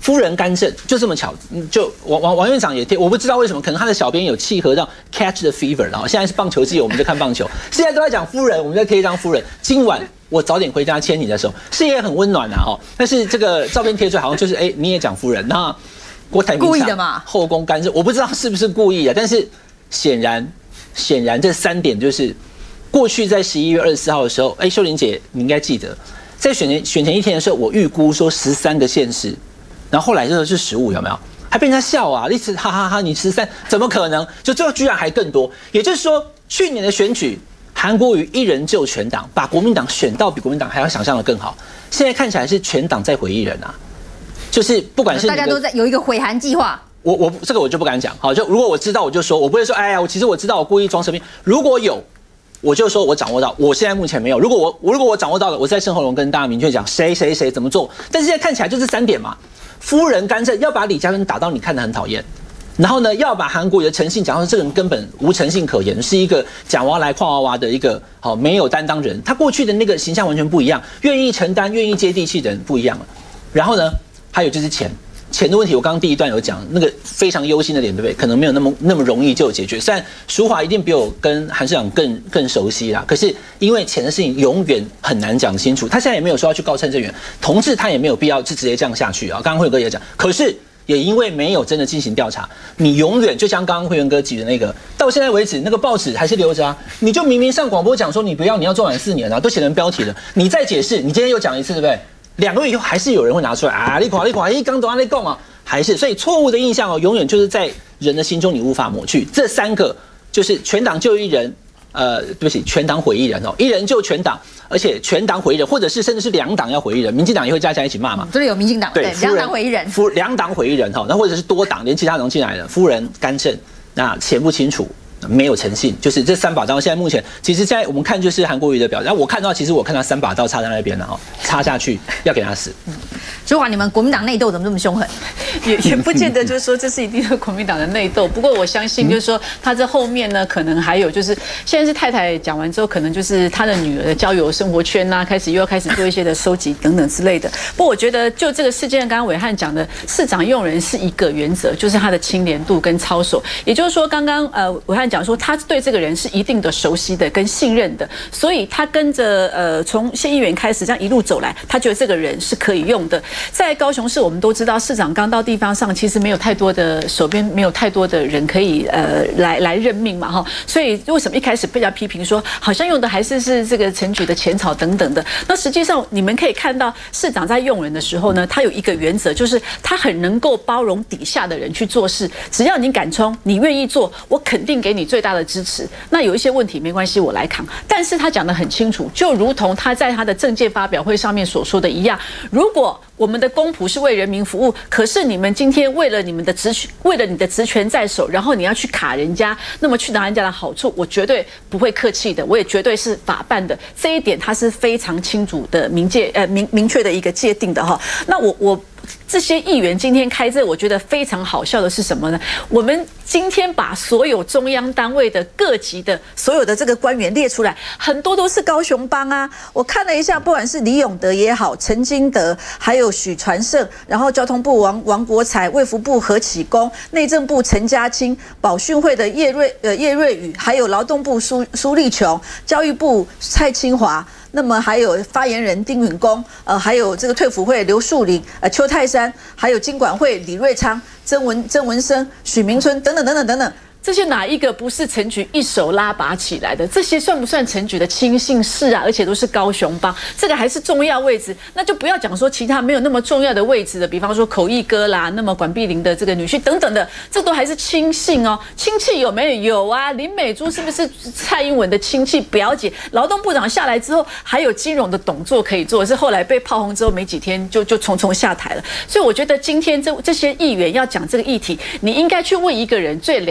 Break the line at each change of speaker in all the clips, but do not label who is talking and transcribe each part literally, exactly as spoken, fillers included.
夫人干政就这么巧，就王王王院长也贴，我不知道为什么，可能他的小编有契合到 catch the fever， 然后现在是棒球季，我们在看棒球，现在都在讲夫人，我们在贴一张夫人。今晚我早点回家牵你的手，事业很温暖啊哈。但是这个照片贴出来好像就是哎、欸、你也讲夫人，那郭台铭
故意的嘛？
后宫干政，我不知道是不是故意的，但是显然显然这三点就是过去在十一月二十四号的时候，哎、欸、秀玲姐你应该记得，在选前选前一天的时候，我预估说十三个县市。然后后来就是十五，有没有？还被人家笑啊！一直哈哈哈，你十三怎么可能？就最后居然还更多。也就是说，去年的选举，韩国瑜一人救全党，把国民党选到比国民党还要想象的更好。现在看起来是全党在回一人啊，就是不管是
大家都在有一个毁韩计划。我
我这个我就不敢讲。好，就如果我知道我就说，我不会说哎呀，我其实我知道我故意装神秘。如果有，我就说我掌握到，我现在目前没有。如果我我如果我掌握到了，我在盛后龙跟大家明确讲谁谁谁怎么做。但是现在看起来就这三点嘛。夫人干政要把李嘉诚打到你看得很讨厌，然后呢，要把韩国瑜的诚信讲到这个人根本无诚信可言，是一个讲娃来夸娃娃的一个好没有担当人。他过去的那个形象完全不一样，愿意承担、愿意接地气的人不一样了。然后呢，还有就是钱。钱的问题，我刚刚第一段有讲，那个非常忧心的点，对不对？可能没有那么那么容易就有解决。虽然淑华一定比我跟韩市长更更熟悉啦，可是因为钱的事情永远很难讲清楚。他现在也没有说要去告蔡正元，同志他也没有必要就直接这样下去啊。刚刚慧哥也讲，可是也因为没有真的进行调查，你永远就像刚刚慧元哥举的那个，到现在为止那个报纸还是留着啊。你就明明上广播讲说你不要，你要做满四年啊，都写成标题了，你再解释，你今天又讲一次，对不对？两个月以后还是有人会拿出来啊，你看你看，一刚怎样在讲啊？还是所以错误的印象哦，永远就是在人的心中你无法抹去。这三个就是全党救一人，呃，对不起，全党毁一人哦，一人救全党，而且全党毁一人，或者是甚至是两党要毁一人，民进党也会加起来一起骂嘛。
这里有民进党，对，两党毁一人，
夫两党毁一人哈，那或者是多党，连其他人进来了，夫人干政，那钱不清楚。没有诚信，就是这三把刀。现在目前，其实在我们看就是韩国瑜的表现。然后我看到，其实我看到三把刀插在那边了哈，插下去要给他死。
淑华，你们国民党内斗怎么这么凶狠？
也也不见得就是说这是一定是国民党的内斗。不过我相信就是说他这后面呢，可能还有就是现在是太太讲完之后，可能就是他的女儿的交友生活圈呐、啊，开始又要开始做一些的收集等等之类的。不过我觉得就这个事件，刚刚暐瀚讲的，市长用人是一个原则，就是他的清廉度跟操守。也就是说，刚刚呃暐瀚讲说他对这个人是一定的熟悉的跟信任的，所以他跟着呃从县议员开始这样一路走来，他觉得这个人是可以用的。在高雄市，我们都知道市长刚到地方上，其实没有太多的手边没有太多的人可以呃来来任命嘛哈，所以为什么一开始被人家批评说好像用的还是是这个陈菊的前草等等的？那实际上你们可以看到市长在用人的时候呢，他有一个原则，就是他很能够包容底下的人去做事，只要你敢冲，你愿意做，我肯定给你最大的支持。那有一些问题没关系，我来扛。但是他讲得很清楚，就如同他在他的政见发表会上面所说的一样，如果我们的公仆是为人民服务，可是你们今天为了你们的职权，为了你的职权在手，然后你要去卡人家，那么去拿人家的好处，我绝对不会客气的，我也绝对是法办的。这一点他是非常清楚的明界呃明明确的一个界定的哈。那我我。这些议员今天开这，我觉得非常好笑的是什么呢？我们今天把所有中央单位的各级的所有的这个官员列出来，很多都是高雄帮啊。我看了一下，不管是李永德也好，陈金德，还有许传胜，然后交通部王王国材，卫福部何启功，内政部陈家清，保训会的叶瑞呃叶瑞宇，还有劳动部苏苏立琼，教育部蔡清华。那么还有发言人丁允恭，呃，还有这个退辅会刘树林、呃邱泰山，还有经管会李瑞昌、曾文曾文生、许明春等等等等等等。这些哪一个不是陈菊一手拉拔起来的？这些算不算陈菊的亲信士啊？而且都是高雄帮，这个还是重要位置，那就不要讲说其他没有那么重要的位置的，比方说口译哥啦，那么管碧玲的这个女婿等等的，这都还是亲信哦。亲戚有没有？有啊，林美珠是不是蔡英文的亲戚表姐？劳动部长下来之后，还有金融的董座可以做，是后来被炮轰之后没几天就就匆匆下台了。所以我觉得今天这这些议员要讲这个议题，你应该去问一个人最了解。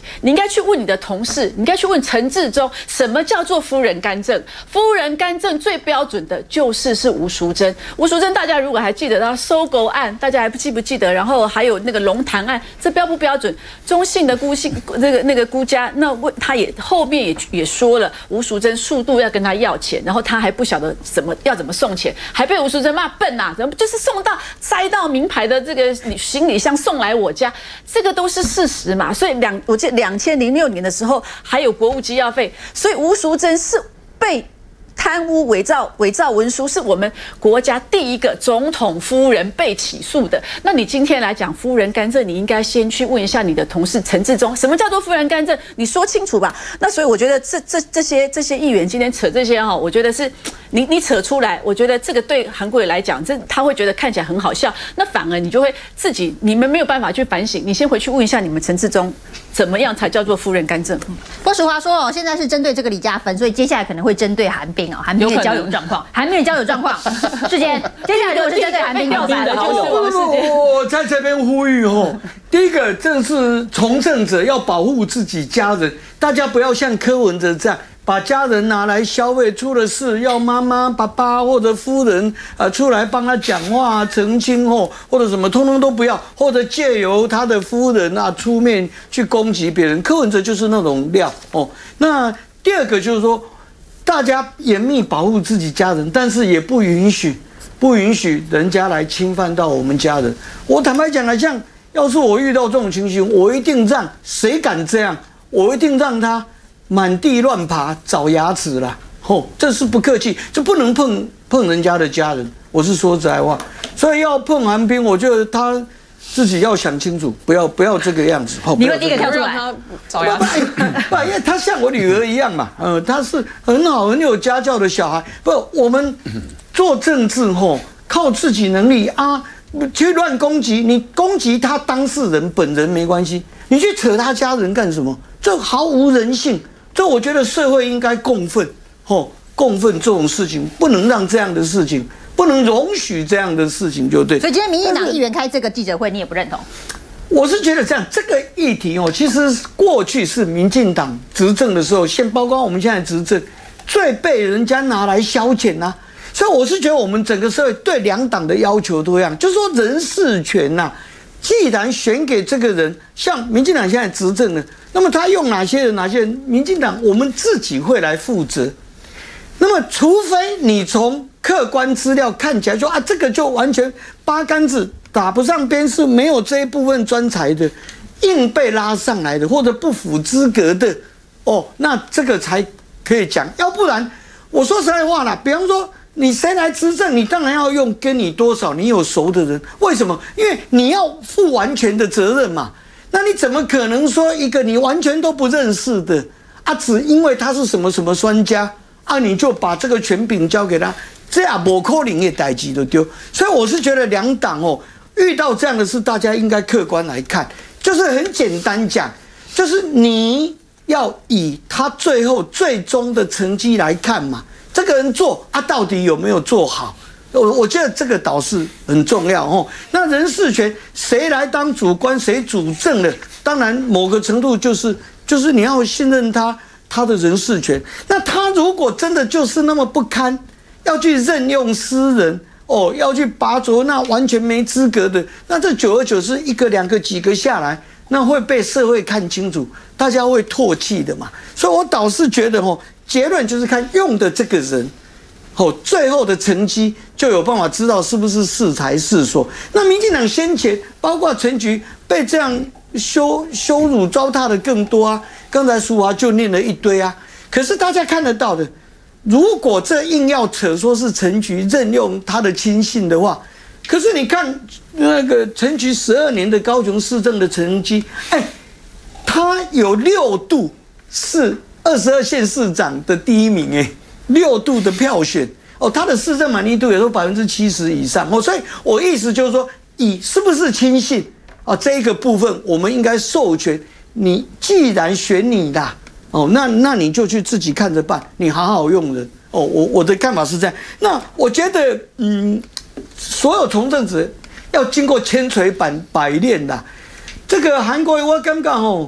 你应该去问你的同事，你应该去问陈致中，什么叫做夫人干政？夫人干政最标准的就是是吴淑珍。吴淑珍，大家如果还记得到搜狗案，大家还不记不记得？然后还有那个龙潭案，这标不标准？中信的辜姓那个那个辜家，那问他也后面也也说了，吴淑珍数度要跟他要钱，然后他还不晓得怎么要怎么送钱，还被吴淑珍骂笨呐、啊，怎么就是送到塞到名牌的这个行李箱送来我家，这个都是事实嘛。所以两我记得两千零六年的时候还有国务机要费，所以吴淑珍是被贪污伪造伪造文书，是我们国家第一个总统夫人被起诉的。那你今天来讲夫人干政，你应该先去问一下你的同事陈致中，什么叫做夫人干政？你说清楚吧。那所以我觉得这这这些这些议员今天扯这些哈，我觉得是你你扯出来，我觉得这个对韩国瑜来讲，这他会觉得看起来很好笑。那反而你就会自己你们没有办法去反省，你先回去问一下你们陈致中，怎么样才叫做夫人干政？
郭淑华说哦，现在是针对这个李嘉芬，所以接下来可能会针对韩冰哦，韩冰的交友状况，韩冰的交友状况，世坚，接下来如果是针对韩冰调查的，就是我们世坚。
我在这边呼吁哦，第一个，这是从政者要保护自己家人，大家不要像柯文哲这样。把家人拿来消费，出了事要妈妈、爸爸或者夫人啊出来帮他讲话、澄清哦，或者什么，通通都不要，或者借由他的夫人啊出面去攻击别人。柯文哲就是那种料哦。那第二个就是说，大家严密保护自己家人，但是也不允许不允许人家来侵犯到我们家人。我坦白讲了，像要是我遇到这种情形，我一定让谁敢这样，我一定让他满地乱爬找牙齿啦，吼，这是不客气，这不能碰碰人家的家人，我是说实在话。所以要碰韩冰，我觉得他自己要想清楚，不要不要这个样子。
你会第一个跳出来
找牙齿？不，因为他像我女儿一样嘛，呃，他是很好很有家教的小孩。不，我们做政治吼，靠自己能力啊，去乱攻击，你攻击他当事人本人没关系，你去扯他家人干什么？这毫无人性。这我觉得社会应该共愤，吼，共愤这种事情不能让这样的事情，不能容许这样的事情，就对。
所以今天民进党议员开这个记者会，你也不认同？
我是觉得这样，这个议题哦，其实过去是民进党执政的时候，先包括我们现在执政，最被人家拿来消遣呐、啊。所以我是觉得我们整个社会对两党的要求都一样，就是说人事权呐、啊，既然选给这个人，像民进党现在执政的。那么他用哪些人？哪些人？民进党我们自己会来负责。那么，除非你从客观资料看起来说啊，这个就完全八竿子打不上边，是没有这一部分专才的，硬被拉上来的，或者不符资格的，哦，那这个才可以讲。要不然，我说实在话啦，比方说你谁来执政，你当然要用跟你多少你有熟的人。为什么？因为你要负完全的责任嘛。那你怎么可能说一个你完全都不认识的啊，只因为他是什么什么专家啊，你就把这个权柄交给他？这样不可能的代志都丢。所以我是觉得两党哦，遇到这样的事，大家应该客观来看，就是很简单讲，就是你要以他最后最终的成绩来看嘛，这个人做啊，到底有没有做好？我我觉得这个倒是很重要哦。那人事权谁来当主官，谁主政的？当然某个程度就是就是你要信任他他的人事权。那他如果真的就是那么不堪，要去任用私人哦，要去拔擢那完全没资格的，那这久而久之一个两个几个下来，那会被社会看清楚，大家会唾弃的嘛。所以我倒是觉得哦，结论就是看用的这个人。哦，最后的成绩就有办法知道是不是是才是所。那民进党先前包括陈菊被这样羞羞辱糟蹋的更多啊，刚才淑华就念了一堆啊。可是大家看得到的，如果这硬要扯说是陈菊任用他的亲信的话，可是你看那个陈菊十二年的高雄市政的成绩，哎，他有六度是二十二县市长的第一名哎。六度的票选哦，他的市政满意度也都百分之七十以上哦，所以我意思就是说，以是不是亲信啊这一个部分，我们应该授权你，既然选你的哦，那那你就去自己看着办，你好好用人哦。我我的看法是这样。那我觉得，嗯，所有从政者要经过千锤百百炼的。这个韩国瑜我感觉哦，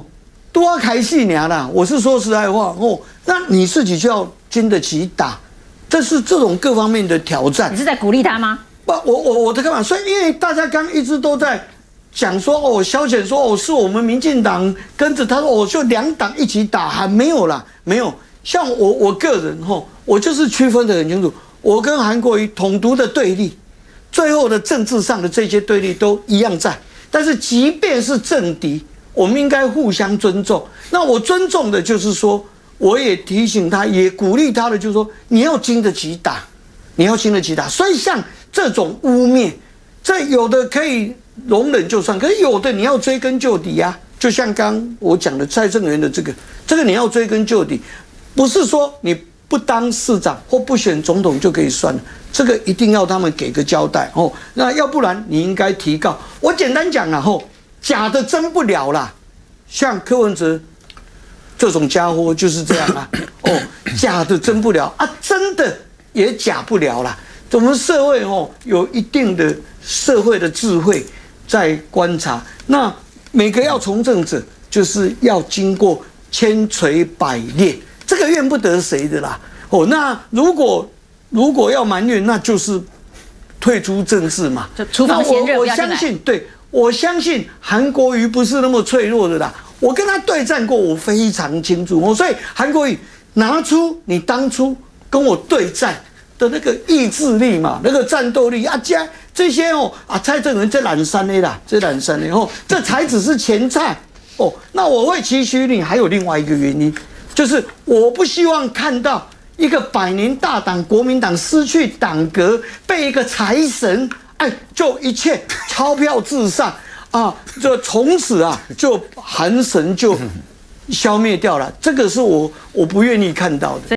多开戏娘啦。我是说实在话哦，那你自己就要经得起打，这是这种各方面的挑战。
你是在鼓励他吗？
不，我我我的干嘛？所以因为大家刚一直都在讲说哦，消遣说哦，是我们民进党跟着他说哦，就两党一起打，还没有啦，没有。像我我个人吼，我就是区分得很清楚，我跟韩国瑜统独的对立，最后的政治上的这些对立都一样在。但是即便是政敌，我们应该互相尊重。那我尊重的就是说，我也提醒他，也鼓励他的，就是说你要经得起打，你要经得起打。所以像这种污蔑，这有的可以容忍就算，可是有的你要追根究底啊。就像刚我讲的蔡正元的这个，这个你要追根究底。不是说你不当市长或不选总统就可以算了，这个一定要他们给个交代哦。那要不然你应该提告。我简单讲了吼，假的真不了啦。像柯文哲这种家伙就是这样啊，哦，假的真不了啊，真的也假不了啦。我们社会哦有一定的社会的智慧在观察，那每个要从政者就是要经过千锤百炼。这个怨不得谁的啦，哦，那如果如果要埋怨，那就是退出政治嘛。
就厨房闲热，
我我相信，对我相信韩国瑜不是那么脆弱的啦。我跟他对战过，我非常清楚哦。所以韩国瑜拿出你当初跟我对战的那个意志力嘛，那个战斗力啊，加这些哦啊，蔡正元这懒山的啦，这懒山的哦，这才只是前菜哦。那我会期许你，还有另外一个原因。就是我不希望看到一个百年大党国民党失去党格，被一个财神，哎，就一切钞票至上啊，就从此啊就韩神就消灭掉了。这个是我我不愿意看到的。